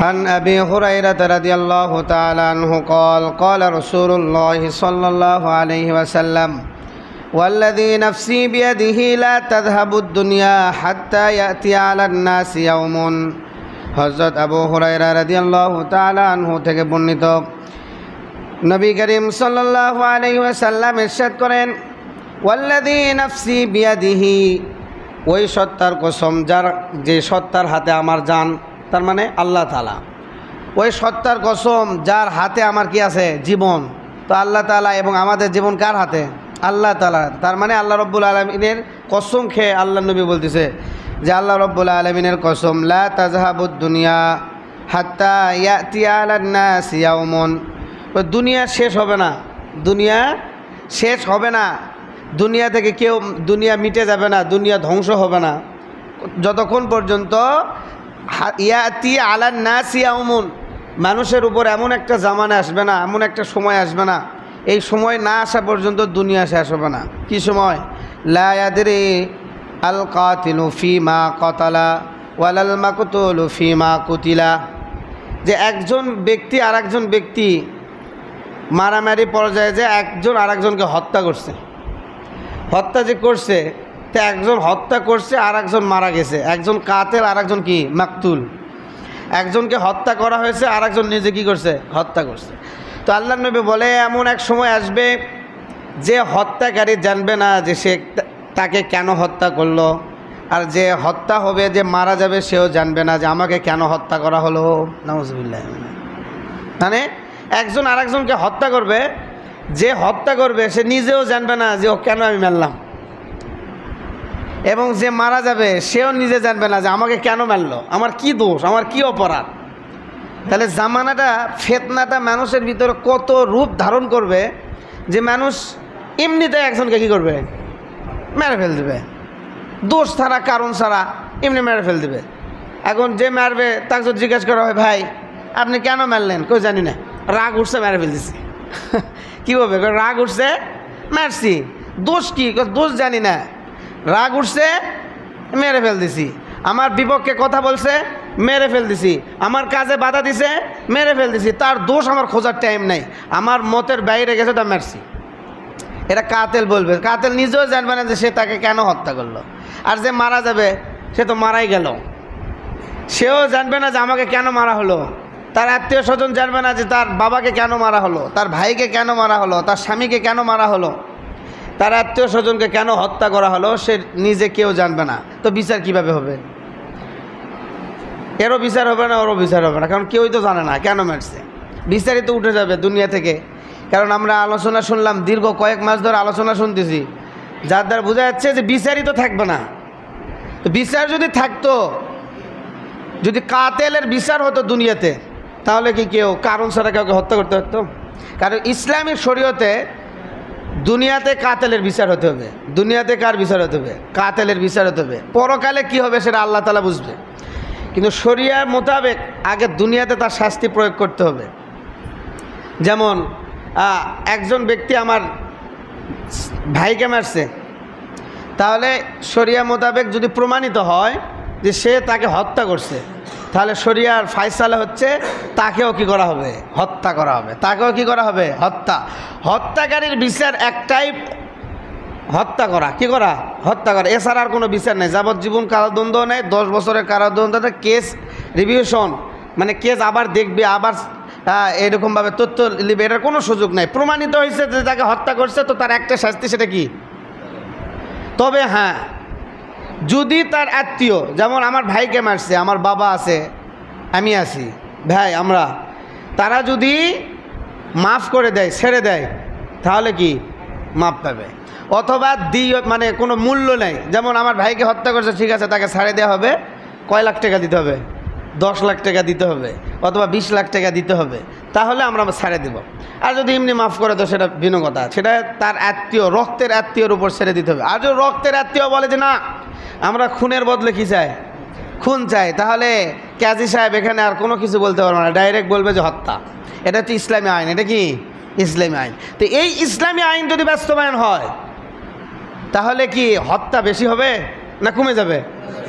عن أبي هريرة رضي الله تعالى عنه قال قال رسول الله صلى الله عليه وسلم والذي نفسي بيده لا تذهب الدنيا حتى يأتي على الناس يوم হযরত আবু হুরায়রা রাদিয়াল্লাহু তাআলা আনহু থেকে বর্ণিত নবী করিম সাল্লাল্লাহু আলাইহি ওয়াসাল্লাম ইরশাদ করেন ওয়াল্লাযী নাফসি বিয়াদিহি, ওই সত্তার কসম যার যে সত্তার হাতে আমার জান, তার মানে আল্লাহ তাআলা, ওই সত্তার কসম যার হাতে আমার কি আছে জীবন। তো আল্লাহ তাআলা এবং আমাদের জীবন কার হাতে? আল্লাহ তাআলা। তার মানে আল্লাহ রব্বুল আলামিনের কসম খেয়ে আল্লাহ নবী বলতেছে যে আল্লাহ রব্বুল আলামিনের কসম লা তাযহাবুদ দুনিয়া হাত্তা ইয়াতি আলান নাস ইয়াউমুন, দুনিয়া শেষ হবে না, দুনিয়া শেষ হবে না, দুনিয়া থেকে কেউ দুনিয়া মিটে যাবে না, দুনিয়া ধ্বংস হবে না যতক্ষণ পর্যন্ত ইয়াতি আলান নাস ইয়াউমুন, মানুষের উপর এমন একটা জামানা আসবে না, এমন একটা সময় আসবে না, এই সময় না আসা পর্যন্ত দুনিয়া শেষ হবে না। কি সময়? লা ইয়াদরি আল কাতিলু ফিমা কাতালা ওয়ালাল মাকতুলু ফিমা কুতিলা, যে একজন ব্যক্তি আর একজন ব্যক্তি মারামারি পর্যায়ে যে একজন আর একজনকে হত্যা করছে, হত্যা যে করছে তো একজন হত্যা করছে আর একজন মারা গেছে, একজন কাতেল আর একজন কি মাকতুল, একজনকে হত্যা করা হয়েছে আর একজন নিজে কি করছে? হত্যা করছে। তো আল্লাহ নবী বলে এমন এক সময় আসবে যে হত্যাকারী জানবে না যে সে তাকে কেন হত্যা করলো, আর যে হত্যা হবে যে মারা যাবে সেও জানবে না যে আমাকে কেন হত্যা করা হলো। নাউজুবিল্লাহ। মানে একজন আর একজনকে হত্যা করবে, যে হত্যা করবে সে নিজেও জানবে না যে ও কেন আমি মারলাম, এবং যে মারা যাবে সেও নিজে জানবে না যে আমাকে কেন মারলো, আমার কি দোষ, আমার কি অপরাধ। তাহলে জামানাটা ফিতনাটা মানুষের ভিতরে কত রূপ ধারণ করবে যে মানুষ এমনিতে একজনকে কী করবে? মেরে ফেল দেবে, দোষ ছাড়া কারণ ছাড়া এমনি মেরে ফেল দেবে। এখন যে মারবে তাকে যদি জিজ্ঞাসা করা হয় ভাই আপনি কেন মারলেন, কেউ জানি না, রাগ উঠছে মেরে ফেল দিছি। কী বলবে? রাগ উঠছে মারছি, দোষ কি? দোষ জানি না, রাগ উঠছে মেরে ফেল দিছি, আমার বিপক্ষে কথা বলছে মেরে ফেল দিছি, আমার কাজে বাধা দিছে মেরে ফেল দিছি, তার দোষ আমার খোঁজার টাইম নাই, আমার মতের বাইরে গেছে তা মারছি। এটা কাতেল বলবে। কাতেল নিজেও জানবে না যে সে তাকে কেন হত্যা করলো, আর যে মারা যাবে সে তো মারাই গেল, সেও জানবে না যে আমাকে কেন মারা হলো, তার আত্মীয় স্বজন জানবে না যে তার বাবাকে কেন মারা হলো, তার ভাইকে কেন মারা হলো, তার স্বামীকে কেন মারা হলো, তার আত্মীয় স্বজনকে কেন হত্যা করা হলো সে নিজে কেউ জানবে না। তো বিচার কিভাবে হবে? এরও বিচার হবে না, ওরও বিচার হবে না, কারণ কেউই তো জানে না কেন মারছে। বিচারই তো উঠে যাবে দুনিয়া থেকে। কারণ আমরা আলোচনা শুনলাম, দীর্ঘ কয়েক মাস ধরে আলোচনা শুনতেছি, যার দ্বারা বোঝা যাচ্ছে যে বিচারই তো থাকবে না। তো বিচার যদি থাকতো, যদি কাতেলের বিচার হতো দুনিয়াতে, তাহলে কি কেউ কারণ ছাড়া কাউকে হত্যা করতে পারতো? কারণ ইসলামিক শরীয়তে দুনিয়াতে কাতেলের বিচার হতে হবে। দুনিয়াতে কার বিচার হতে হবে? কাতেলের বিচার হতে হবে। পরকালে কি হবে সেটা আল্লাহ তাআলা বুঝবে, কিন্তু শরিয়ার মোতাবেক আগে দুনিয়াতে তার শাস্তি প্রয়োগ করতে হবে। যেমন একজন ব্যক্তি আমার ভাইকে মারছে, তাহলে শরিয়া মোতাবেক যদি প্রমাণিত হয় যে সে তাকে হত্যা করছে, তাহলে শরিয়ার ফায়সালা হচ্ছে তাকেও কি করা হবে? হত্যা করা হবে। তাকেও কি করা হবে? হত্যা। হত্যাকারীর বিচার একটাই, হত্যা করা। কি করা? হত্যা করা। এছাড়া আর কোনো বিচার নেই। যাবজ্জীবন কারাদণ্ড নেই, 10 বছরের কারাদণ্ড, কেস রিভিউশন, মানে কেস আবার দেখবে, আবার এরকমভাবে তথ্য লিবে, এটার কোনো সুযোগ নেই। প্রমাণিত হয়েছে যে তাকে হত্যা করছে, তো তার একটা শাস্তি, সেটা কি? তবে হ্যাঁ, যদি তার আত্মীয়, যেমন আমার ভাইকে মারছে, আমার বাবা আছে, আমি আছি, ভাই আমরা, তারা যদি মাফ করে দেয়, ছেড়ে দেয়, তাহলে কি মাফ পাবে। অথবা মানে কোনো মূল্য নেই, যেমন আমার ভাইকে হত্যা করছে, ঠিক আছে তাকে ছেড়ে দেওয়া হবে, কয় লাখ টাকা দিতে হবে? 10 লাখ টাকা দিতে হবে, অথবা 20 লাখ টাকা দিতে হবে, তাহলে আমরা ছেড়ে দেব। আর যদি এমনি মাফ করে তো সেটা ভিন্ন কথা, সেটা তার আত্মীয়, রক্তের আত্মীয়র উপর ছেড়ে দিতে হবে। আর যদি রক্তের আত্মীয় বলে যে না আমরা খুনের বদলে কি চাই? খুন চাই, তাহলে কাজী সাহেব এখানে আর কোনো কিছু বলতে পারবে না, ডাইরেক্ট বলবে যে হত্যা। এটা হচ্ছে ইসলামী আইন। এটা কি ইসলামী আইন? তো এই ইসলামী আইন যদি বাস্তবায়ন হয়, তাহলে কি হত্যা বেশি হবে না কমে যাবে?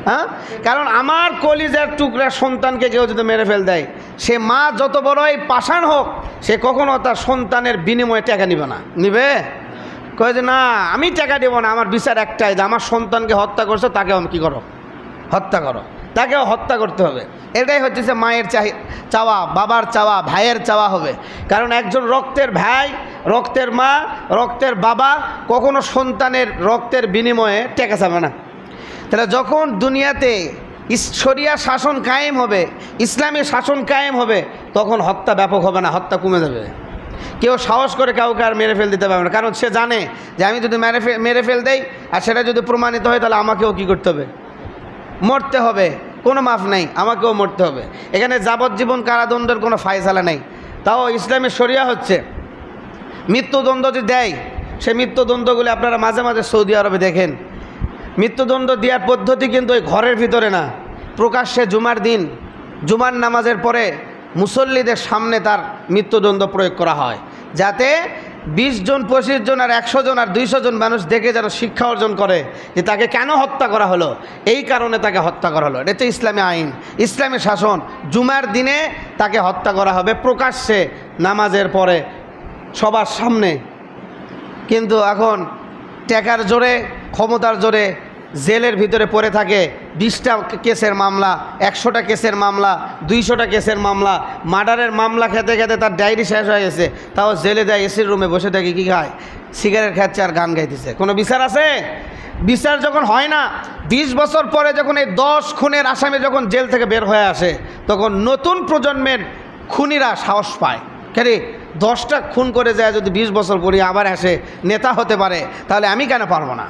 হ্যাঁ, কারণ আমার কলিজার টুকরা সন্তানকে কেউ যদি মেরে ফেল দেয়, সে মা যত বড়ই পাষাণ হোক, সে কখনো তার সন্তানের বিনিময়ে টাকা নিবে না। নিবে? কয়ে যে না, আমি টাকা দেব না, আমার বিচার একটাই, যে আমার সন্তানকে হত্যা করছো তাকেও আমি কী করো, হত্যা করো, তাকেও হত্যা করতে হবে। এটাই হচ্ছে মায়ের চাওয়া, বাবার চাওয়া, ভাইয়ের চাওয়া হবে। কারণ একজন রক্তের ভাই, রক্তের মা, রক্তের বাবা কখনো সন্তানের রক্তের বিনিময়ে টাকা চাবে না। তাহলে যখন দুনিয়াতে শরিয়া শাসন কায়েম হবে, ইসলামী শাসন কায়েম হবে, তখন হত্যা ব্যাপক হবে না, হত্যা কমে যাবে। কেউ সাহস করে কাউকে আর মেরে ফেল দিতে পারবে না, কারণ সে জানে যে আমি যদি মেরে ফেল দেই আর সেটা যদি প্রমাণিত হয়, তাহলে আমাকেও কী করতে হবে, মরতে হবে, কোনো মাফ নেই, আমাকেও মরতে হবে। এখানে যাবজ্জীবন কারাদণ্ডের কোনো ফায়সালা নেই। তাও ইসলামের শরিয়া হচ্ছে মৃত্যুদণ্ড যদি দেয়, সে মৃত্যুদণ্ডগুলি আপনারা মাঝে মাঝে সৌদি আরবে দেখেন। মৃত্যুদণ্ড দেওয়ার পদ্ধতি কিন্তু ওই ঘরের ভিতরে না, প্রকাশ্যে জুমার দিন, জুমার নামাজের পরে মুসল্লিদের সামনে তার মৃত্যুদণ্ড প্রয়োগ করা হয়, যাতে 20 জন, 25 জন, আর 100 জন, আর 200 জন মানুষ দেখে যেন শিক্ষা অর্জন করে যে তাকে কেন হত্যা করা হলো, এই কারণে তাকে হত্যা করা হলো। এটা হচ্ছে ইসলামী আইন, ইসলামী শাসন। জুমার দিনে তাকে হত্যা করা হবে প্রকাশ্যে নামাজের পরে সবার সামনে। কিন্তু এখন টাকার জোরে, ক্ষমতার জোরে জেলের ভিতরে পড়ে থাকে 20টা কেসের মামলা, 100টা কেসের মামলা, 200টা কেসের মামলা, মার্ডারের মামলা খেতে খেতে তার ডায়েরি শেষ হয়ে গেছে, তাও জেলে দেয়, এসির রুমে বসে থাকে, কী খায়, সিগারেট খাচ্ছে আর গান গাইতেছে। কোনো বিচার আছে? বিচার যখন হয় না, 20 বছর পরে যখন এই 10 খুনের আসামি যখন জেল থেকে বের হয়ে আসে, তখন নতুন প্রজন্মের খুনিরা সাহস পায়, কেন 10টা খুন করে যায়, যদি 20 বছর পরে আবার আসে নেতা হতে পারে, তাহলে আমি কেন পারবো না?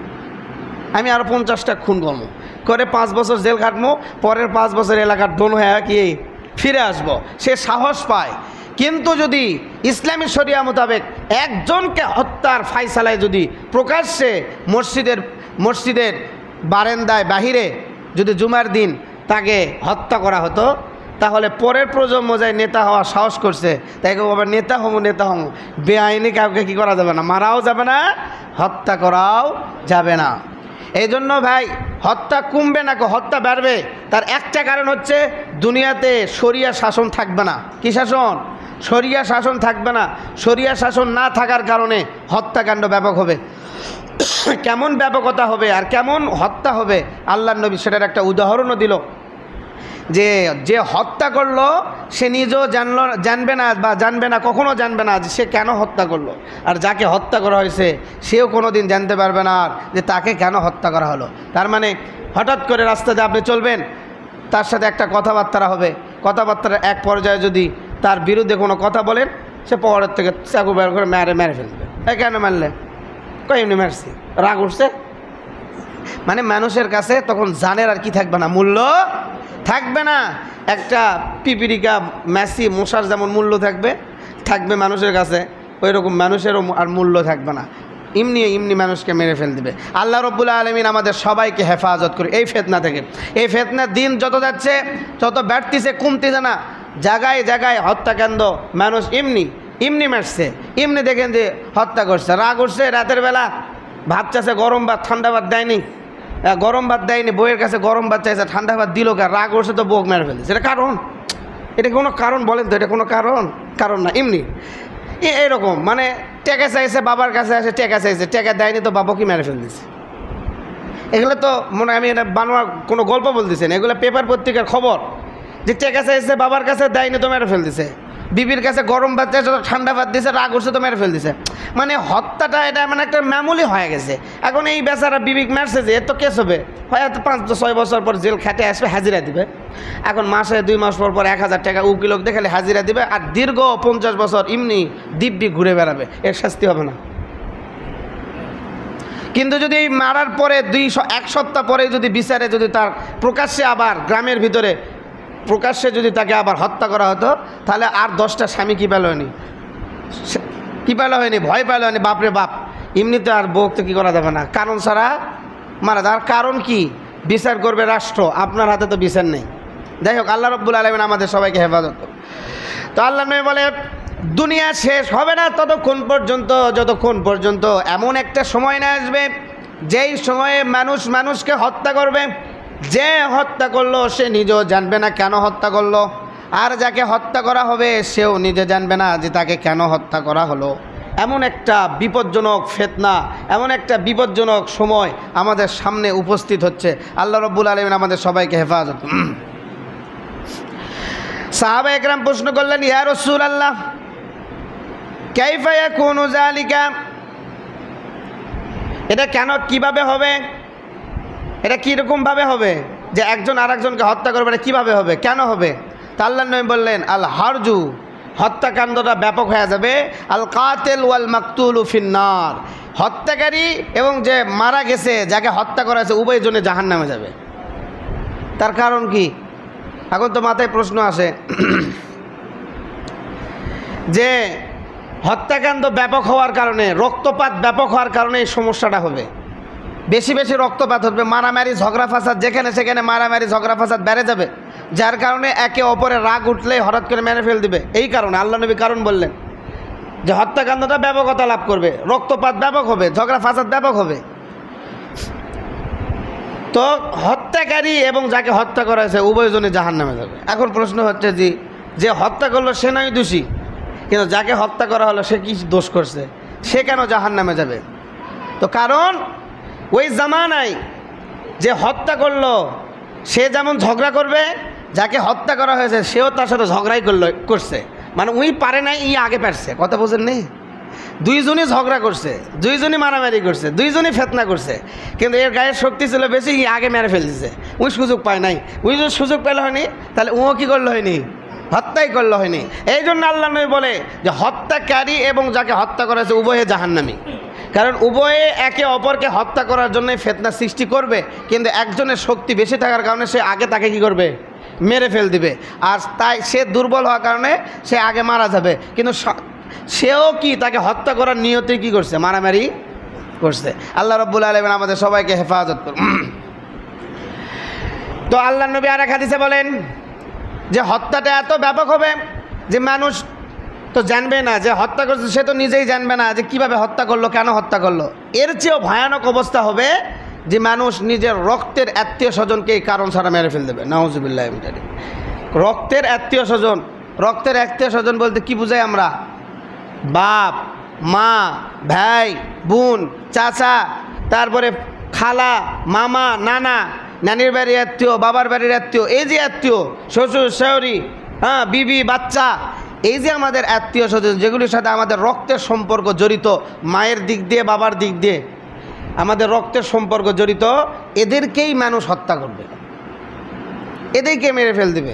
আমি আরও 50টা খুন করবো, করে 5 বছর জেল খাটবো, পরের 5 বছর এলাকার ডন হয়ে কি ফিরে আসবো, সে সাহস পায়। কিন্তু যদি ইসলামী শরিয়া মোতাবেক একজনকে হত্যার ফায়সালায় যদি প্রকাশ্যে মসজিদের বারান্দায় বাহিরে যদি জুমার দিন তাকে হত্যা করা হতো, তাহলে পরের প্রজন্ম যায় নেতা হওয়ার সাহস করছে, তাই আবার নেতা হমু, বেআইনি কাউকে কী করা যাবে না, মারাও যাবে না, হত্যা করাও যাবে না। এই জন্য ভাই, হত্যা কমবে না, হত্যা বাড়বে। তার একটা কারণ হচ্ছে দুনিয়াতে শরিয়া শাসন থাকবে না। কি শাসন? শরিয়া শাসন থাকবে না। শরিয়া শাসন না থাকার কারণে হত্যাকাণ্ড ব্যাপক হবে। কেমন ব্যাপকতা হবে আর কেমন হত্যা হবে, আল্লাহর নবী সেটার একটা উদাহরণও দিল, যে হত্যা করলো সে নিজেও জানবে না, কখনো জানবে না যে সে কেন হত্যা করলো, আর যাকে হত্যা করা হয়েছে সেও কোনো দিন জানতে পারবে না যে তাকে কেন হত্যা করা হলো। তার মানে হঠাৎ করে রাস্তাতে আপনি চলবেন, তার সাথে একটা কথাবার্তা হবে, কথাবার্তার এক পর্যায়ে যদি তার বিরুদ্ধে কোনো কথা বলেন, সে পরের থেকে চাকু বের করে মেরে ফেলবে। কেন মারলে? এমনি মারছি, রাগ উঠছে। মানে মানুষের কাছে তখন জানের আর কি থাকবে না, মূল্য থাকবে না। একটা পিপিরিকা ম্যাসি মশার যেমন মূল্য থাকবে মানুষের কাছে, ওই রকম মানুষেরও আর মূল্য থাকবে না। এমনি মানুষকে মেরে ফেল দিবে। আল্লাহ রব্বুল আলামিন আমাদের সবাইকে হেফাজত করে এই ফিতনা থেকে। এই ফিতনার দিন যত যাচ্ছে, তত বাড়তিছে, কমতেছে না। জায়গায় জায়গায় হত্যাকাণ্ড, মানুষ এমনি মারছে, এমনি দেখেন যে হত্যা করছে, রাগ উঠছে, রাতের বেলা ভাত চাষে গরম ভাত, ঠান্ডা ভাত দেয়নি, গরম ভাত দেয়নি, বউয়ের কাছে গরম ভাত চাইছে, ঠান্ডা ভাত দিল, রাগ উঠছে তো বউকে মেরে ফেলেছে। এটা কারণ? এটা কোনো কারণ বলেন তো? এটা কোনো কারণ না, এমনি এরকম। মানে টেকা চাইছে, বাবার কাছে আসে টেকা চাইছে, টেকা দেয়নি তো বাবাকে মেরে ফেল দিছে। এগুলো তো মনে আমি এটা বানোয়া কোনো গল্প বলতেছি না, এগুলো পেপার পত্রিকার খবর, যে টেকা চাইছে বাবার কাছে দেয়নি তো মেরে ফেল দিছে, বিবির কাছে গরম ভাত চাইছে তো ঠান্ডা ভাত দিছে, রাগ উঠছে তো মেরে ফেল দিছে। মানে হত্যাটা এটা মানে একটা মামুলি হয়ে গেছে। এখন এই বেচারা বিবিক মারছে, যে এর তো কেস হবে, হয়তো 5-6 বছর পর জেল খাটে আসবে, হাজিরা দিবে। এখন মাসে 2 মাস পর 1000 টাকা উকিলক দেখালে হাজিরা দিবে, আর দীর্ঘ 50 বছর এমনি দিব্যি ঘুরে বেড়াবে, এর শাস্তি হবে না। কিন্তু যদি এই মারার পরে 1 সপ্তাহ পরে যদি বিচারে যদি তার প্রকাশ্যে আবার গ্রামের ভিতরে প্রকাশ্যে যদি তাকে আবার হত্যা করা হতো, তাহলে আর 10টা স্বামী কী পেল হয়নি, ভয় পেল হয়নি, বাপরে বাপ, এমনিতে আর বউকে কী করা যাবে না, কারণ ছাড়া মারা যাওয়ার কারণ কি? বিচার করবে রাষ্ট্র, আপনার হাতে তো বিচার নেই। যাই হোক, আল্লাহ রব্বুল আলামিন আমাদের সবাইকে হেফাজত করুন। তো আল্লাহ নবী বলে, দুনিয়া শেষ হবে না যতক্ষণ পর্যন্ত এমন একটা সময় না আসবে যেই সময়ে মানুষকে হত্যা করবে, যে হত্যা করলো সে নিজেও জানবে না কেন হত্যা করলো, আর যাকে হত্যা করা হবে সেও নিজে জানবে না যে তাকে কেন হত্যা করা হলো। এমন একটা বিপজ্জনক ফিতনা, এমন একটা বিপজ্জনক সময় আমাদের সামনে উপস্থিত হচ্ছে। আল্লাহ রাব্বুল আলামিন আমাদের সবাইকে হেফাজত। সাহাবা একরাম প্রশ্ন করলেন, ইয়া রাসূলুল্লাহ কাইফা ইয়াকুনু যালিকা, এটা কেন কিভাবে হবে, এটা কীরকমভাবে হবে যে একজন আরেকজনকে হত্যা করবে, এটা কীভাবে হবে, কেন হবে? তা আল্লাহর নবী বললেন, আল হারজু, হত্যাকাণ্ডটা ব্যাপক হয়ে যাবে, আল কাতিল ওয়াল মাকতুলু ফিন্নার, হত্যাকারী এবং যে মারা গেছে, যাকে হত্যা করা হয়েছে, উভয়জনে জাহান্নামে যাবে। তার কারণ কি? এখন তো মাথায় প্রশ্ন আসে যে হত্যাকাণ্ড ব্যাপক হওয়ার কারণে, রক্তপাত ব্যাপক হওয়ার কারণে এই সমস্যাটা হবে, বেশি বেশি রক্তপাত হবে, মারামারি ঝগড়া ফাসাদ যেখানে সেখানে মারামারি ঝগড়া ফাসাদ বেড়ে যাবে, যার কারণে একে অপরের রাগ উঠলেই হঠাৎ করে মেরে ফেল দিবে। এই কারণে আল্লাহ নবী কারণ বললেন যে হত্যাকাণ্ডটা ব্যাপকতা লাভ করবে, রক্তপাত ব্যাপক হবে, ঝগড়া ফাসাদ ব্যাপক হবে। তো হত্যাকারী এবং যাকে হত্যা করা হয়েছে উভয়জনে জাহান্নামে যাবে। এখন প্রশ্ন হচ্ছে যে হত্যা করলো সে নয় দোষী, কিন্তু যাকে হত্যা করা হলো সে কি দোষ করছে, সে কেন জাহান্নামে যাবে? তো কারণ ওই জামানায় যে হত্যা করলো সে যেমন ঝগড়া করবে, যাকে হত্যা করা হয়েছে সেও তার সাথে ঝগড়াই করছে, মানে উই পারে নাই, ই আগে পারছে। কথা বোঝেন নেই? দুইজনই ঝগড়া করছে, দুইজনই মারামারি করছে, দুইজনই ফেতনা করছে, কিন্তু এর গায়ের শক্তি ছিল বেশি, ই আগে মেরে ফেল দিছে, উই সুযোগ পায় নাই। উই যদি সুযোগ পেলে হয়নি তাহলে ও কী করলো হয়নি, হত্যাই করলো হয়নি। এই জন্য আল্লাহ নবী বলে যে হত্যাকারী এবং যাকে হত্যা করা হয়েছে উভয়ে জাহান্নামী, কারণ উভয়ে একে অপরকে হত্যা করার জন্য ফিতনা সৃষ্টি করবে, কিন্তু একজনের শক্তি বেশি থাকার কারণে সে আগে তাকে কি করবে, মেরে ফেল দিবে, আর তাই সে দুর্বল হওয়ার কারণে সে আগে মারা যাবে, কিন্তু সেও কি তাকে হত্যা করার নিয়তে কি করছে, মারামারি করছে। আল্লাহ রাব্বুল আলামিন আমাদের সবাইকে হেফাজত করুন। তো আল্লাহ নবী আরেক হাদিসে বলেন যে হত্যাটা এত ব্যাপক হবে যে মানুষ তো জানবে না যে হত্যা করছে, সে তো নিজেই জানবে না যে কিভাবে হত্যা করলো, কেন হত্যা করলো। এর চেয়েও ভয়ানক অবস্থা হবে যে মানুষ নিজের রক্তের আত্মীয় স্বজনকে এই কারণ ছাড়া মেরে ফেল দেবে। নাউজুবিল্লাহ। রক্তের আত্মীয় স্বজন, রক্তের আত্মীয় স্বজন বলতে কি বুঝাই আমরা? বাপ, মা, ভাই, বোন, চাচা, তারপরে খালা, মামা, নানা, নানির বাড়ির আত্মীয়, বাবার বাড়ির আত্মীয়, এই যে আত্মীয়, শ্বশুর শাশুড়ি, হ্যাঁ, বিবি, বাচ্চা, এই যে আমাদের আত্মীয় স্বজন যেগুলির সাথে আমাদের রক্তের সম্পর্ক জড়িত, মায়ের দিক দিয়ে বাবার দিক দিয়ে আমাদের রক্তের সম্পর্ক জড়িত, এদেরকেই মানুষ হত্যা করবে, এদেরকে মেরে ফেল দিবে।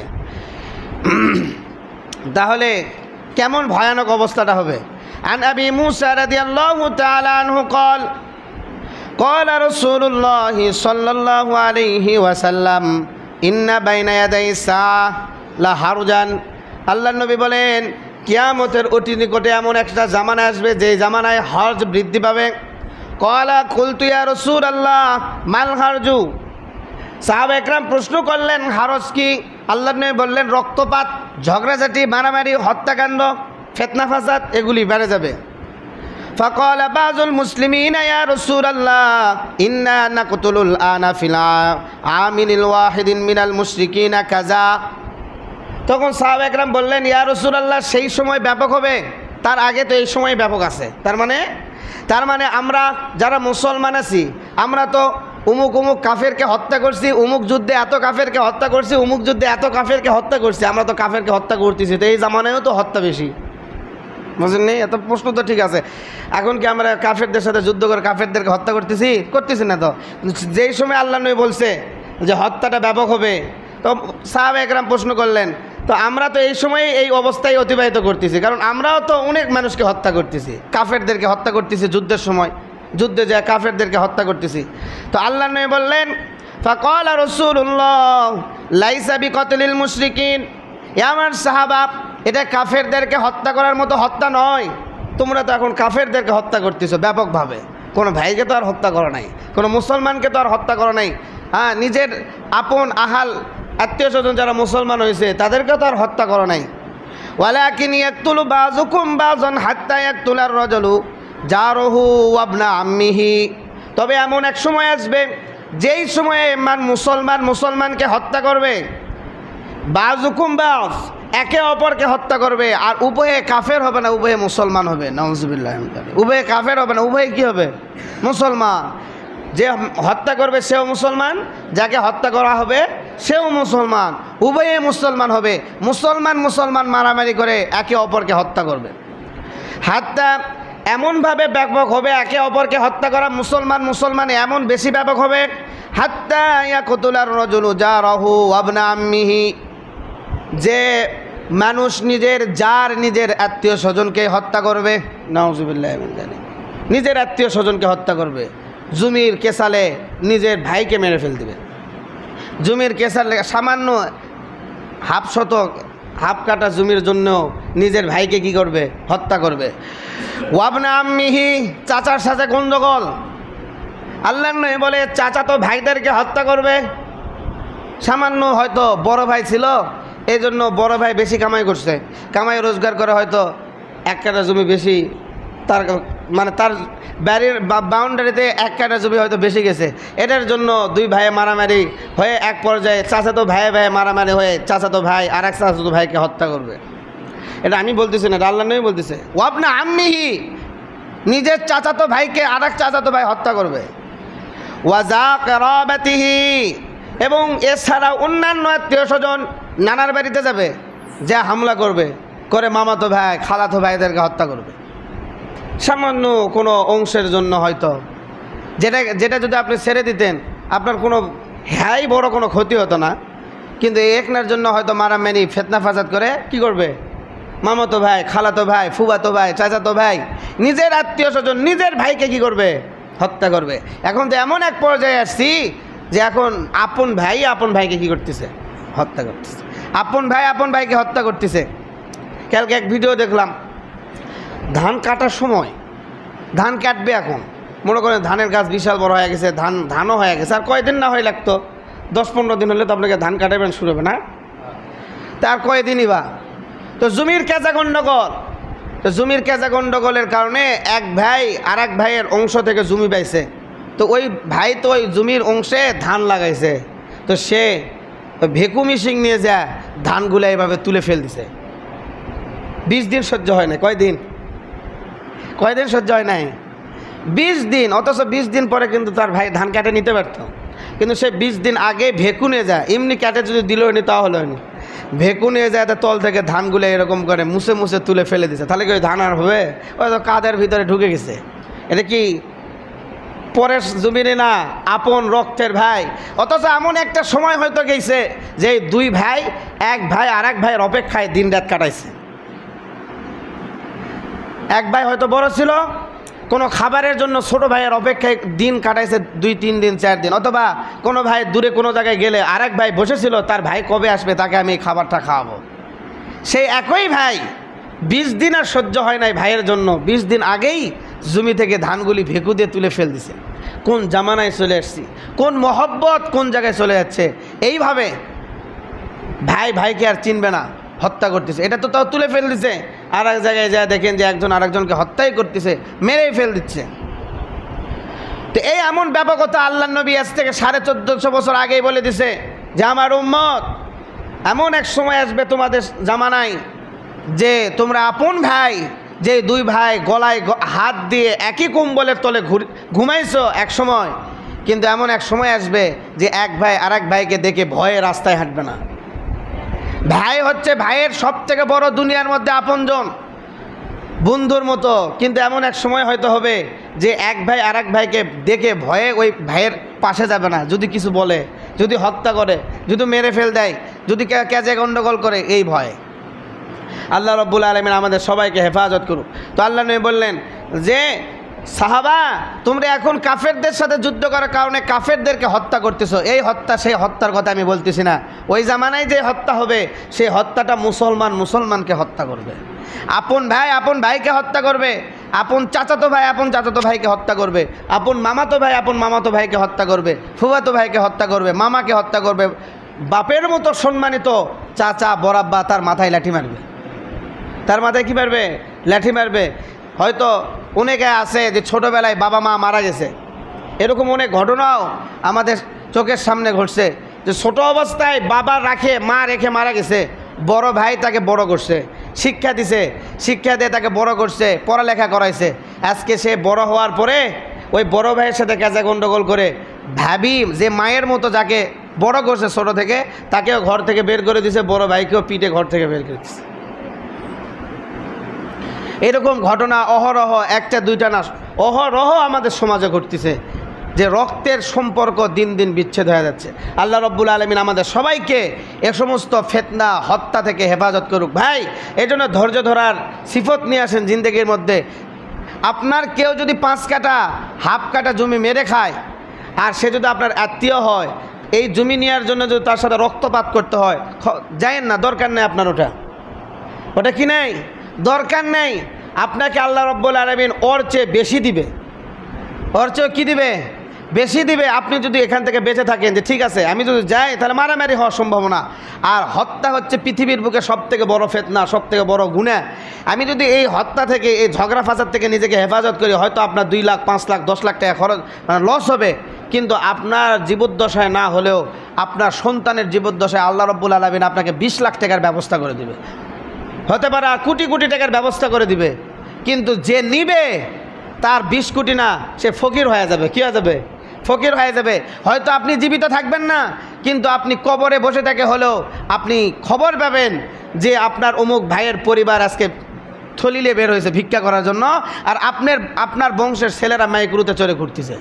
তাহলে কেমন ভয়ানক অবস্থাটা হবে? আন আবি মুসা রাদিয়াল্লাহু তাআলা আনহু قال قال رسول الله صلى الله عليه وسلم إن بين يدي الساعة لحرجا। আল্লাহর নবী বলেন কিয়ামতের অতি নিকটে এমন একটা জামানা আসবে যে জামানায় হরজ বৃদ্ধি পাবে। ক্বালা কুলতু ইয়া রাসূলুল্লাহ মাল হারজু। সাহাবা একরাম প্রশ্ন করলেন হারজ কি? আল্লাহর নবী বললেন রক্তপাত, ঝগড়াঝাটি, মারামারি, হত্যাকাণ্ড, ফিতনা ফাসাদ এগুলি বেড়ে যাবে। ফাকালা বাযুল মুসলিমিনা ইয়া রাসূলুল্লাহ ইন্না নাকতুলুল আনা ফিল আমিনিল ওয়াহিদিন মিনাল মুশরিকিনা কাযা। তখন সাহাবা একরাম বললেন ইয়া রাসূলুল্লাহ সেই সময় ব্যাপক হবে, তার আগে তো এই সময় ব্যাপক আছে। তার মানে আমরা যারা মুসলমান আছি আমরা তো উমুক উমুক কাফেরকে হত্যা করছি, উমুক যুদ্ধে এত কাফেরকে হত্যা করছি, উমুক যুদ্ধে এত কাফেরকে হত্যা করছি, আমরা তো কাফেরকে হত্যা করতেছি, তো এই জামানায়ও তো হত্যা বেশি। বুঝলেন নেই? এত প্রশ্ন তো ঠিক আছে, এখন কি আমরা কাফেরদের সাথে যুদ্ধ করে কাফেরদেরকে হত্যা করতেছি না তো। যেই সময় আল্লাহ নবী বলছে যে হত্যাটা ব্যাপক হবে, তো সাহাবা একরাম প্রশ্ন করলেন তো আমরা তো এই সময় এই অবস্থায় অতিবাহিত করতেছি, কারণ আমরাও তো অনেক মানুষকে হত্যা করতেছি, কাফেরদেরকে হত্যা করতেছি, যুদ্ধের সময় যুদ্ধে যায় কাফেরদেরকে হত্যা করতেছি। তো আল্লাহ নবী বললেন ফাকালা রাসূলুল্লাহ লাইসা বিকতলিল মুশরিকিন, আমার সাহাবা এটা কাফেরদেরকে হত্যা করার মতো হত্যা নয়। তোমরা তো এখন কাফেরদেরকে হত্যা করতেছো ব্যাপকভাবে, কোনো ভাইকে তো আর হত্যা করা নাই, কোনো মুসলমানকে তো আর হত্যা করা নাই, হ্যাঁ, নিজের আপন আহাল আত্মীয় স্বজন যারা মুসলমান হয়েছে তাদেরকে তো আর হত্যা করা নাই। ওয়ালাকিন ইয়াকতুলু বাযুকুম বাযন হাত্তা ইয়াকতুলার রাজুলু জারহু ওয়া ইবনা আম্মিহি। তবে এমন এক সময় আসবে যেই সময়ে মুসলমানকে হত্যা করবে, বাযুকুম বায, একে অপরকে হত্যা করবে, আর উভয়ে কাফের হবে না, উভয়ে মুসলমান হবে। নাউযুবিল্লাহ। উভয়ে কাফের হবে না, উভয়ে কি হবে? মুসলমান। যে হত্যা করবে সেও মুসলমান, যাকে হত্যা করা হবে সেও মুসলমান, উভয়ে মুসলমান হবে। মুসলমান মারামারি করে একে অপরকে হত্যা করবে। হাত্তা এমনভাবে ব্যাপক হবে, একে অপরকে হত্যা করা মুসলমান এমন বেশি ব্যাপক হবে, হাত্তা ইয়াকতুলার রাজুলু জারাহু ওয়াবনা আম্মিহি, যে মানুষ নিজের আত্মীয় স্বজনকে হত্যা করবে। নাউযুবিল্লাহ মিন যালিক। নিজের আত্মীয় স্বজনকে হত্যা করবে। জমির কেসালে নিজের ভাইকে মেরে ফেল দিবে। জমির কেসালে সামান্য হাফ কাটা জমির জন্য নিজের ভাইকে কি করবে? হত্যা করবে। ওয়াবনা আম্মিহি, চাচার সাথে গন্ডগোল। আল্লাহর নবী বলে চাচা তো ভাইদেরকে হত্যা করবে। সামান্য হয়তো বড় ভাই ছিল, এই জন্য বড় ভাই বেশি কামাই করছে, কামাই রোজগার করে হয়তো এক কাটা জমি বেশি, তার বাড়ির বাউন্ডারিতে এক কাটা জমি হয়তো বেশি গেছে, এটার জন্য দুই ভাইয়ে মারামারি হয়ে এক পর্যায়ে চাচাতো ভাইয়ে মারামারি হয়ে চাচাতো ভাই আর এক চাচাতো ভাইকে হত্যা করবে। এটা আমি বলতেছি না, আল্লাহর নবী বলতেছে। ওয়াবনা আম্মিহি, নিজের চাচাতো ভাইকে আর এক চাচাতো ভাই হত্যা করবে। ওয়াজা কারাবাতিহি, এবং এছাড়া অন্যান্য আত্মীয় স্বজন নানার বাড়িতে যাবে, যা হামলা করে মামাতো ভাই খালাতো ভাইদেরকে হত্যা করবে। সামান্য কোনো অংশের জন্য হয়তো, যেটা যদি আপনি ছেড়ে দিতেন আপনার কোনো বড় কোনো ক্ষতি হতো না, কিন্তু একনার জন্য হয়তো মারামারি ফিতনা ফাসাদ করে কি করবে? মামাতো ভাই, খালাতো ভাই, ফুফাতো ভাই, চাচাতো ভাই, নিজের আত্মীয় স্বজন নিজের ভাইকে কি করবে? হত্যা করবে। এখন তো এমন এক পর্যায়ে আসছি যে এখন আপন ভাইকে কি করতেছে? হত্যা করতেছে। আপন ভাইকে হত্যা করতেছে। কালকে এক ভিডিও দেখলাম, ধান কাটার সময়, ধান কাটবে এখন, মনে করেন ধানের গাছ বিশাল বড় হয়ে গেছে, ধানও হয়ে গেছে, আর কয়দিন না হয়ে লাগতো, 10-15 দিন হলে তো আপনাকে ধান কাটাবেন শুরু হবে না, তার কয়দিনই বা। তো জমির কেঁচা গন্ডগোলের কারণে এক ভাই আর এক ভাইয়ের অংশ থেকে জমি পাইছে, তো ওই ভাই তো ওই জমির অংশে ধান লাগাইছে, তো সে ভেকু মিশিং নিয়ে যা ধানগুলো এইভাবে তুলে ফেল দিছে। 20 দিন সহ্য হয় না। কয়দিন সহ্য হয় নাই? 20 দিন। অথচ 20 দিন পরে কিন্তু তার ভাই ধান কাটে নিতে পারত, কিন্তু সে 20 দিন আগে ভেকু নিয়ে যায়, এমনি কাটে যদি দিল নি তাহলে হয়নি, ভেকু নিয়ে যায়, তল থেকে ধানগুলো এরকম করে মুছে তুলে ফেলে দিছে। তাহলে কি ওই ধান আর হবে? ওই তো কাদের ভিতরে ঢুকে গেছে। এটা কি পরের জমিনে না, আপন রক্তের ভাই। অথচ এমন একটা সময় হয়তো গেছে যে দুই ভাই, এক ভাই আর এক ভাইয়ের অপেক্ষায় দিন রাত কাটাইছে। এক ভাই হয়তো বড় ছিল, কোনো খাবারের জন্য ছোট ভাইয়ের অপেক্ষায় দিন কাটাইছে 2-3 দিন 4 দিন, অথবা কোনো ভাই দূরে কোনো জায়গায় গেলে আরেক ভাই বসেছিল তার ভাই কবে আসবে, তাকে আমি খাবারটা খাওয়াবো। সেই একই ভাই 20 দিন আর সহ্য হয় নাই ভাইয়ের জন্য, 20 দিন আগেই জমি থেকে ধানগুলি ভেকু দিয়ে তুলে ফেল দিছে। কোন জামানায় চলে আসছি, কোন মহব্বত কোন জায়গায় চলে যাচ্ছে। এইভাবে ভাইকে আর চিনবে না, হত্যা করতেছে। এটা তো তাও তুলে ফেল দিছে, আর এক জায়গায় যা দেখেন যে একজন আরেকজনকে হত্যাই করতেছে, মেরেই ফেল দিচ্ছে। তো এই এমন ব্যাপকতা আল্লাহর নবী আজ থেকে 1450 বছর আগেই বলে দিছে যে আমার উম্মত, এমন এক সময় আসবে তোমাদের জামানায় যে তোমরা আপন ভাই, যে দুই ভাই গলায় হাত দিয়ে একই কম্বলের তলে ঘুমাইছো এক সময়, কিন্তু এমন এক সময় আসবে যে এক ভাই আর এক ভাইকে দেখে ভয়ে রাস্তায় হাঁটবে না। ভাই হচ্ছে ভাইয়ের সব থেকে বড় দুনিয়ার মধ্যে আপনজন, বন্ধুর মতো। কিন্তু এমন এক সময় হয়তো হবে যে এক ভাই আর এক ভাইকে দেখে ভয়ে ওই ভাইয়ের পাশে যাবে না, যদি কিছু বলে, যদি হত্যা করে, যদি মেরে ফেল দেয়, যদি ক্যাজে গন্ডগোল করে, এই ভয়ে। আল্লাহ রাব্বুল আলামিন আমাদের সবাইকে হেফাজত করুক। তো আল্লাহ নবী বললেন যে সাহাবা, তোমরা এখন কাফেরদের সাথে যুদ্ধ করার কারণে কাফেরদেরকে হত্যা করতেছো। এই হত্যা সেই হত্যার কথা আমি বলতেছি না। ওই জামানায় যে হত্যা হবে সেই হত্যাটা মুসলমানকে হত্যা করবে। আপন ভাইকে হত্যা করবে, আপন চাচাতো ভাইকে হত্যা করবে, আপন মামাতো ভাইকে হত্যা করবে, ফুফাতো ভাইকে হত্যা করবে, মামাকে হত্যা করবে। বাপের মতো সম্মানিত চাচা বরাব্বা তার মাথায় লাঠি মারবে, তার মাথায় কী মারবে? লাঠি মারবে। হয়তো অনেকে আছে যে ছোটোবেলায় বাবা মা মারা গেছে, এরকম অনেক ঘটনাও আমাদের চোখের সামনে ঘটছে যে ছোট অবস্থায় বাবা রাখে মা রেখে মারা গেছে, বড় ভাই তাকে বড় করছে, শিক্ষা দিছে, শিক্ষা দিয়ে তাকে বড় করছে, পড়ালেখা করাইছে। আজকে সে বড় হওয়ার পরে ওই বড় ভাইয়ের সাথে কাজে গণ্ডগোল করে ভাবি যে মায়ের মতো যাকে বড় করছে ছোট থেকে তাকেও ঘর থেকে বের করে দিছে, বড় ভাইকেও পিঠে ঘর থেকে বের করে দিছে। এরকম ঘটনা অহরহ, একটা দুইটা না, অহরহ আমাদের সমাজে ঘটতেছে যে রক্তের সম্পর্ক দিন দিন বিচ্ছেদ হয়ে যাচ্ছে। আল্লাহ রব্বুল আলমিন আমাদের সবাইকে এ সমস্ত ফিতনা হত্যা থেকে হেফাজত করুক। ভাই এই জন্য ধৈর্য ধরার সিফত নিয়ে আসেন জিন্দেগির মধ্যে। আপনার কেউ যদি 5 কাঠা হাফ কাঠা জমি মেরে খায় আর সে যদি আপনার আত্মীয় হয়, এই জমি নেওয়ার জন্য যদি তার সাথে রক্তপাত করতে হয়, যায়েন না, দরকার নেই আপনার ওটা কি নেই, দরকার নেই। আপনাকে আল্লাহ রব্বুল আলামিন ওর চেয়ে বেশি দিবে, ওর চেয়ে কী দিবে, বেশি দিবে। আপনি যদি এখান থেকে বেঁচে থাকেন যে ঠিক আছে আমি যদি যাই তাহলে মারামারি হওয়ার সম্ভাবনা। আর হত্যা হচ্ছে পৃথিবীর বুকে সবথেকে বড় ফিতনা, সবথেকে বড় গুনাহ। আমি যদি এই হত্যা থেকে, এই ঝগড়া ফাসাদ থেকে নিজেকে হেফাজত করি, হয়তো আপনার 2 লাখ 5 লাখ 10 লাখ টাকা খরচ লস হবে, কিন্তু আপনার জীবদ্দশায় না হলেও আপনার সন্তানের জীবদ্দশায় আল্লাহ রব্বুল আলামিন আপনাকে 20 লাখ টাকার ব্যবস্থা করে দিবে, হতে পারে আর কোটি কোটি টাকার ব্যবস্থা করে দিবে। কিন্তু যে নিবে তার 20 কোটি না, সে ফকির হয়ে যাবে। কী হয়ে যাবে? ফকির হয়ে যাবে। হয়তো আপনি জীবিত থাকবেন না, কিন্তু আপনি কবরে বসে থেকে হলেও আপনি খবর পাবেন যে আপনার অমুক ভাইয়ের পরিবার আজকে থলিলে বের হয়েছে ভিক্ষা করার জন্য, আর আপনার বংশের ছেলেরা মাইক্রোতে চড়ে ঘুরতেছে।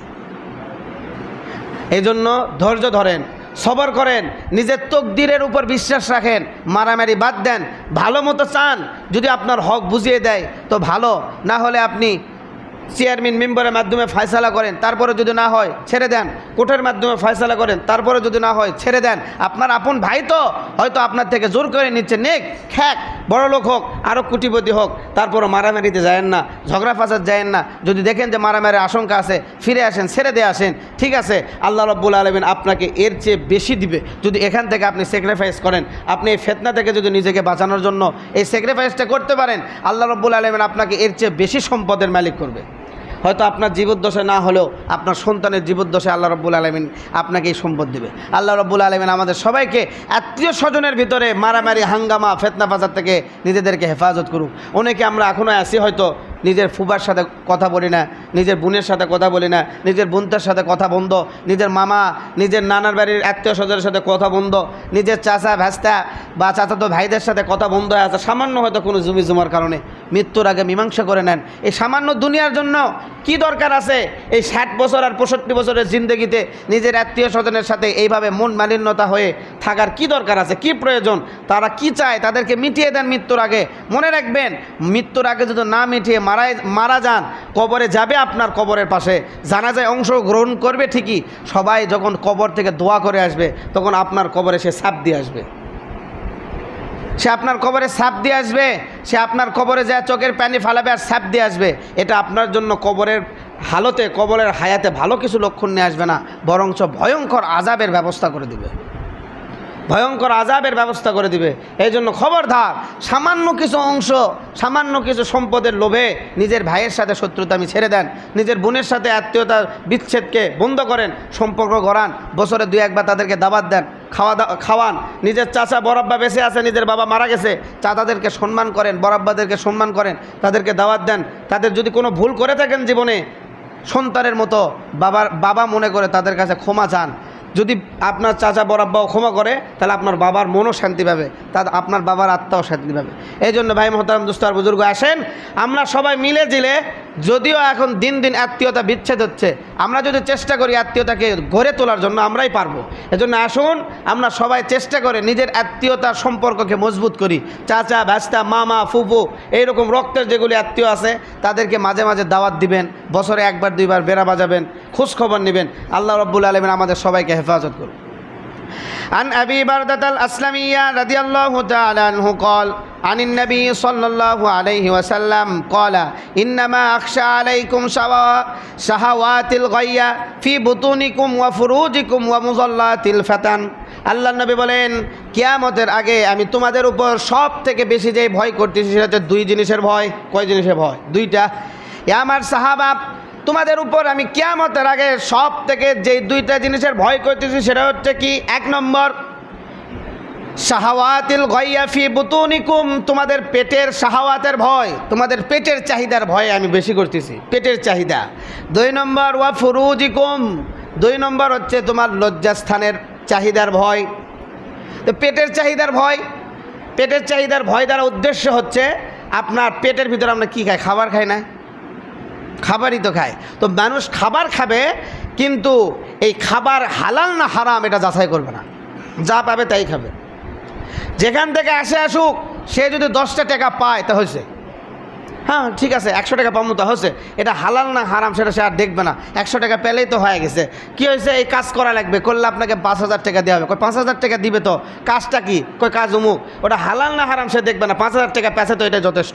এই জন্য ধৈর্য ধরেন, সবর করেন, নিজের তকদিরের উপর বিশ্বাস রাখেন, মারামারি বাদ দেন, ভালো মতো চান। যদি আপনার হক বুঝিয়ে দেয় তো ভালো, না হলে আপনি চেয়ারম্যান মেম্বারের মাধ্যমে ফয়সালা করেন, তারপরে যদি না হয় ছেড়ে দেন। কোর্টের মাধ্যমে ফয়সালা করেন, তারপরে যদি না হয় ছেড়ে দেন। আপনার আপন ভাই তো হয়তো আপনার থেকে জোর করে নিচ্ছে, নেক খ্যাক বড় লোক হোক, আরও কোটিপতি হোক, তারপরও মারামারিতে যায়েন না, ঝগড়া ফাসাদ যায়েন না। যদি দেখেন যে মারামারির আশঙ্কা আছে, ফিরে আসেন, ছেড়ে দিয়ে আসেন। ঠিক আছে, আল্লাহ রাব্বুল আলামিন আপনাকে এর চেয়ে বেশি দিবে যদি এখান থেকে আপনি স্যাক্রিফাইস করেন। আপনি এই ফিতনা থেকে যদি নিজেকে বাঁচানোর জন্য এই স্যাক্রিফাইসটা করতে পারেন, আল্লাহ রাব্বুল আলামিন আপনাকে এর চেয়ে বেশি সম্পদের মালিক করবে। হয়তো আপনার জীবদ্দশায় না হলেও আপনার সন্তানের জীবদ্দশায় আল্লাহ রাব্বুল আলামিন আপনাকে এই সম্পদ দেবে। আল্লাহ রাব্বুল আলামিন আমাদের সবাইকে আত্মীয় স্বজনের ভিতরে মারামারি হাঙ্গামা ফিতনা ফাসাদ থেকে নিজেদেরকে হেফাজত করুক। অনেকে আমরা এখনও আছি হয়তো নিজের ফুবার সাথে কথা বলি না, নিজের বোনের সাথে কথা বলি না, নিজের বোনটার সাথে কথা বন্ধ, নিজের মামা নিজের নানার বাড়ির আত্মীয় স্বজনের সাথে কথা বন্ধ, নিজের চাচা ভাস্তা বা চাচাতো ভাইদের সাথে কথা বন্ধ হয়ে আছে সামান্য হয়তো কোনো জমি জমার কারণে। মৃত্যুর আগে মীমাংসা করে নেন। এই সামান্য দুনিয়ার জন্য কি দরকার আছে এই 60 বছর আর 65 বছরের জিন্দগিতে নিজের আত্মীয় স্বজনের সাথে এইভাবে মন মালিন্যতা হয়ে থাকার কি দরকার আছে, কি প্রয়োজন? তারা কি চায় তাদেরকে মিটিয়ে দেন মৃত্যুর আগে। মনে রাখবেন, মৃত্যুর আগে যদি না মিটিয়ে মারা যান, কবরে যাবে আপনার কবরের পাশে, জানাজায় অংশগ্রহণ করবে ঠিকই, সবাই যখন কবর থেকে দোয়া করে আসবে তখন আপনার কবরে সে ছাপ দিয়ে আসবে, সে আপনার কবরে ছাপ দিয়ে আসবে, সে আপনার কবরে যা চোখের পানি ফালাবে আর ছাপ দিয়ে আসবে। এটা আপনার জন্য কবরের হালতে, কবরের হায়াতে ভালো কিছু লক্ষণ নিয়ে আসবে না, বরঞ্চ ভয়ঙ্কর আযাবের ব্যবস্থা করে দিবে, ভয়ঙ্কর আযাবের ব্যবস্থা করে দিবে। এই জন্য খবরদার, সামান্য কিছু অংশ, সামান্য কিছু সম্পদের লোভে নিজের ভাইয়ের সাথে শত্রুতামি ছেড়ে দেন, নিজের বোনের সাথে আত্মীয়তার বিচ্ছেদকে বন্ধ করেন, সম্পর্ক গড়ান, বছরে 2-1 বার তাদেরকে দাওয়াত দেন, খাওয়ান। নিজের চাচা বড়াব্বা বেঁচে আছে, নিজের বাবা মারা গেছে, চাচাদেরকে সম্মান করেন, বড়াব্বাদেরকে সম্মান করেন, তাদেরকে দাওয়াত দেন। তাদের যদি কোনো ভুল করে থাকেন জীবনে, সন্তানের মতো বাবা মনে করে তাদের কাছে ক্ষমা চান। যদি আপনার চাচা বড়াব্বাও ক্ষমা করে তাহলে আপনার বাবার মনও শান্তি পাবে, আপনার বাবার আত্মাও শান্তি পাবে। এই জন্য ভাই মহতারাম দোস্ত আর বুজুর্গ, আসেন আমরা সবাই মিলে জিলে, যদিও এখন দিন দিন আত্মীয়তা বিচ্ছেদ হচ্ছে, আমরা যদি চেষ্টা করি আত্মীয়তাকে গড়ে তোলার জন্য আমরাই পারবো। এজন্য আসুন আমরা সবাই চেষ্টা করে নিজের আত্মীয়তার সম্পর্ককে মজবুত করি। চাচা ভাস্তা মামা ফুফু এইরকম রক্তের যেগুলি আত্মীয় আছে তাদেরকে মাঝে মাঝে দাওয়াত দিবেন, বছরে 1-2 বার বেড়া বাজাবেন, খোঁজ খবর নেবেন। আল্লাহ রাব্বুল আলামিন আমাদের সবাইকে হেফাজত করুন। عن أبي بردة الأسلمي رضي الله تعالى عنه قال عن النبي صلى الله عليه وسلم قال إنما أخشى عليكم شهوات الغي في بطونكم وفروجكم ومضلات الفتن। আল্লাহ নবী বলেন, কিয়ামতের আগে আমি তোমাদের উপর সব থেকে বেশি যে ভয় করতেছি সেটা হচ্ছে 2 জিনিসের ভয়। কয় জিনিসের ভয়? 2টা। আমার সাহাবা তোমাদের উপর আমি কিয়ামতের আগে সব থেকে যে দুইটা জিনিসের ভয় করতেছি সেটা হচ্ছে কি, এক নম্বর শাহাওয়াতিল গাইয়া ফি বুতুনিকুম, তোমাদের পেটের শাহাওয়াতের ভয়, তোমাদের পেটের চাহিদার ভয় আমি বেশি করতেছি, পেটের চাহিদা। দুই নম্বর ওয়া ফুরুজিকুম, দুই নম্বর হচ্ছে তোমার লজ্জাস্থানের চাহিদার ভয়। তো পেটের চাহিদার ভয়, পেটের চাহিদার ভয় দ্বারা উদ্দেশ্য হচ্ছে আপনার পেটের ভিতরে আমরা কী খাই, খাবার খাই না, খাবারই তো খায়। তো মানুষ খাবার খাবে কিন্তু এই খাবার হালাল না হারাম এটা যাচাই করবে না, যা পাবে তাই খাবে। যেখান থেকে আসুক, সে যদি 10টা টাকা পায় তা হয়েছে, হ্যাঁ ঠিক আছে 100 টাকা পাবো তা হয়েছে, এটা হালাল না হারাম সেটা সে আর দেখবে না, 100 টাকা পেলেই তো হয়ে গেছে। কি হয়েছে, এই কাজ করা লাগবে, করলে আপনাকে 5000 টাকা দেওয়া হবে, 5000 টাকা দিবে, তো কাজটা কি, কাজ অমুক, ওটা হালাল না হারাম সে দেখবে না, 5000 টাকা পেছে তো এটা যথেষ্ট।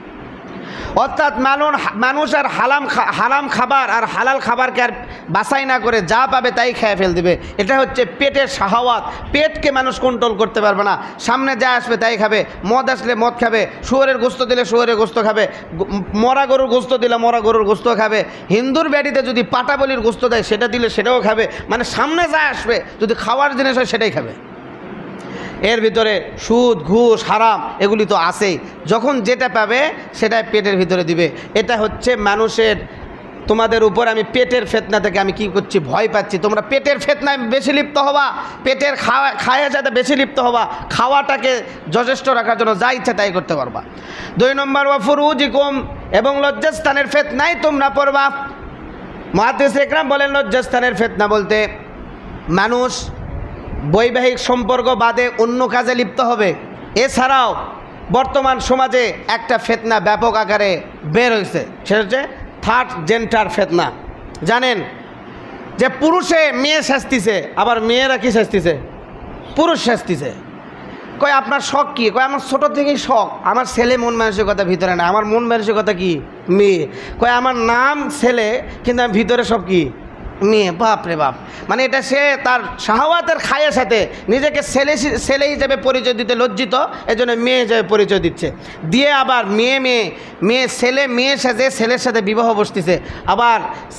অর্থাৎ মানুষ আর হারাম খাবার আর হালাল খাবারকে আর বাছাই না করে যা পাবে তাই খেয়ে ফেল দিবে। এটা হচ্ছে পেটের শাহাওয়াত, পেটকে মানুষ কন্ট্রোল করতে পারবে না, সামনে যা আসবে তাই খাবে। মদ আসলে মদ খাবে, শুয়োরের গোস্ত দিলে শুয়োরের গোস্ত খাবে, মরা গরুর গোস্ত দিলে মরা গরুর গোস্ত খাবে, হিন্দুর ব্যাটিতে যদি পাটা বলির গোস্ত দেয় সেটা দিলে সেটাও খাবে, মানে সামনে যা আসবে যদি খাওয়ার জিনিস হয় সেটাই খাবে। এর ভিতরে সুদ ঘুষ হারাম এগুলি তো আছেই, যখন যেটা পাবে সেটাই পেটের ভিতরে দিবে। এটা হচ্ছে মানুষের, তোমাদের উপর আমি পেটের ফিতনা থেকে আমি কি করছি, ভয় পাচ্ছি। তোমরা পেটের ফিতনায় বেশি লিপ্ত হবা, পেটের খাওয়া যাতে বেশি লিপ্ত হবা, খাওয়াটাকে যথেষ্ট রাখার জন্য যা ইচ্ছা তাই করতে পারবা। 2 নম্বর ওয়া ফুরুজিকুম, এবং লজ্জাস্থানের ফিতনায় তোমরা পড়বা। মুহাদ্দিস ইকরাম বলেন লজ্জাস্থানের ফিতনা বলতে মানুষ বৈবাহিক সম্পর্ক বাদে অন্য কাজে লিপ্ত হবে। এছাড়াও বর্তমান সমাজে একটা ফিতনা ব্যাপক আকারে বের হয়েছে, সেটা হচ্ছে থার্ড জেন্ডার ফিতনা। জানেন যে পুরুষে মেয়ে শাস্তিছে, আবার মেয়েরা কি শাস্তিছে, পুরুষ শাস্তিছে। কয় আপনার শখ কী, কয় আমার ছোটো থেকেই শখ, আমার ছেলে মন মানসিকতা ভিতরে না, আমার মন মানসিকতা কি মেয়ে। কয় আমার নাম ছেলে কিন্তু আমি ভিতরে সব কি মেয়ে। বাপ রে বাপ, মানে এটা সে তার শাহাওয়াতের খায়ের সাথে নিজেকে ছেলে হিসেবে পরিচয় দিতে লজ্জিত, এজন্য মেয়ে হিসেবে পরিচয় দিচ্ছে, দিয়ে আবার মেয়ে মেয়ে সাথে ছেলের সাথে বিবাহ বসতেছে, আবার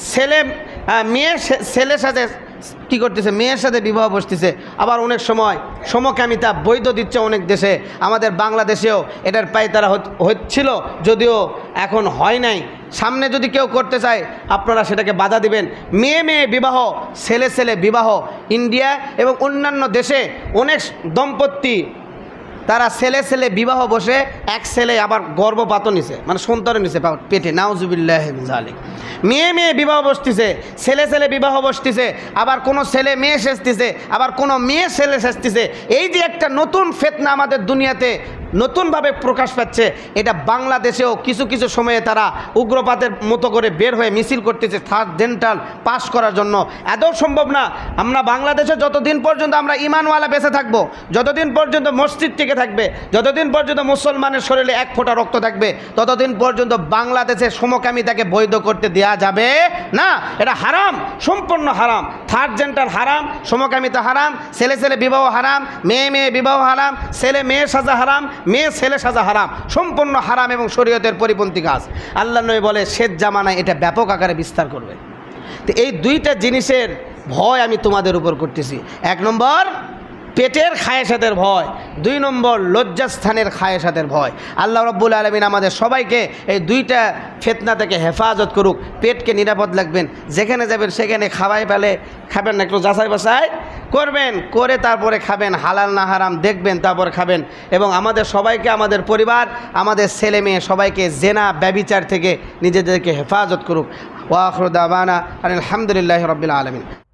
ছেলের সাথে কী করতেছে, মেয়ের সাথে বিবাহ বসতেছে। আবার অনেক সময় সমকামিতা বৈধ দিচ্ছে অনেক দেশে, আমাদের বাংলাদেশেও এটার পায়তারা হচ্ছিল, যদিও এখন হয় নাই। সামনে যদি কেউ করতে চায় আপনারা সেটাকে বাধা দিবেন। মেয়ে বিবাহ, ছেলে বিবাহ, ইন্ডিয়া এবং অন্যান্য দেশে অনেক দম্পতি তারা ছেলে বিবাহ বসে, এক ছেলে আবার গর্ভপাতও নিছে, মানে সন্তানও নিছে পেটে, নাউজুবিল্লাহ মিন যালিক। মেয়ে বিবাহ বসতেছে, ছেলে বিবাহ বসতেছে, আবার কোনো ছেলে মেয়ে সেজতেছে, আবার কোনো মেয়ে ছেলে সেজতেছে। এই যে একটা নতুন ফিতনা আমাদের দুনিয়াতে নতুনভাবে প্রকাশ পাচ্ছে, এটা বাংলাদেশেও কিছু সময়ে তারা উগ্রবাদের মতো করে বের হয়ে মিছিল করতেছে থার্ড জেন্ডার পাস করার জন্য। এতও সম্ভব না, আমরা বাংলাদেশে যতদিন পর্যন্ত আমরা ইমানওয়ালা বেঁচে থাকবো, যতদিন পর্যন্ত মসজিদ টিকে থাকবে, যতদিন পর্যন্ত মুসলমানের শরীরে এক ফোঁটা রক্ত থাকবে, ততদিন পর্যন্ত বাংলাদেশে সমকামিতাকে বৈধ করতে দেওয়া যাবে না। এটা হারাম, সম্পূর্ণ হারাম। থার্ড জেন্ডার হারাম, সমকামিতা হারাম, ছেলে বিবাহ হারাম, মেয়ে বিবাহ হারাম, ছেলে মেয়ে সাজা হারাম, মেয়ে ছেলে সাজা হারাম, সম্পূর্ণ হারাম এবং শরীয়তের পরিপন্থী কাজ। আল্লাহ নবী বলে শেষ জামানায় এটা ব্যাপক আকারে বিস্তার করবে। তো এই দুইটা জিনিসের ভয় আমি তোমাদের উপর করতেছি। 1 নম্বর পেটের খায়েশাতের ভয়, 2 নম্বর লজ্জাস্থানের খায়েশাতের ভয়। আল্লাহ রাব্বুল আলামিন আমাদের সবাইকে এই দুইটা ফিতনা থেকে হেফাজত করুক। পেটকে নিরাপদ রাখবেন, যেখানে যাবেন সেখানে খাবেন না, একটু যাচাই বাছাই করবেন, করে তারপরে খাবেন, হালাল না হারাম দেখবেন, তারপর খাবেন। এবং আমাদের সবাইকে, আমাদের পরিবার, আমাদের ছেলে মেয়ে সবাইকে জেনা ব্যভিচার থেকে নিজেদেরকে হেফাজত করুক। ওয়া আখিরু দাওয়ানা আলহামদুলিল্লাহি রাব্বিল আলামিন।